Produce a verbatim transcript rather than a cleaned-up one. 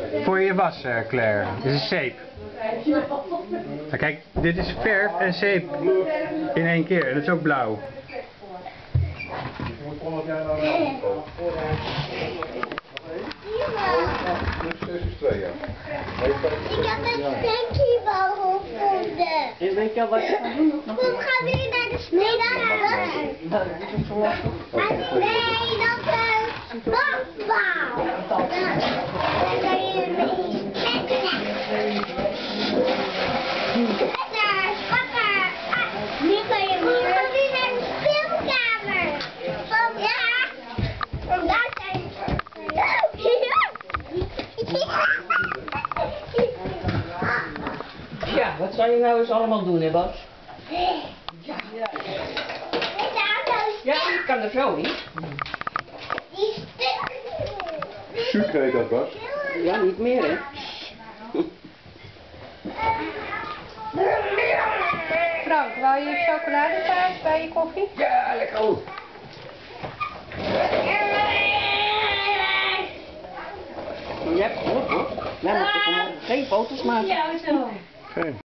Voor je was, uh, Claire. Dit is zeep. Maar kijk, dit is verf en zeep in één keer. En dat is ook blauw. Ik heb een stinkiebal gevonden. En weet je al wat je gaat doen? Kom, ga weer naar de snelheid. Nee, dat is bambal. Dan kan je mee vechten. Lekker, wakker. Nu kan je weer. Ga weer naar de speelkamer. Ja. En daar zijn Ja, wat zou je nou eens allemaal doen, hè Bas? Ja. Ja, ik kan er zo niet. Sucre heet dat, Bas. Ja, niet meer, hè? Frank, wou je chocoladetaart bij je koffie? Ja, lekker. Je hebt goed, hoor. Wij moeten vanmorgen geen foto's maken. Ja, zo. Geen.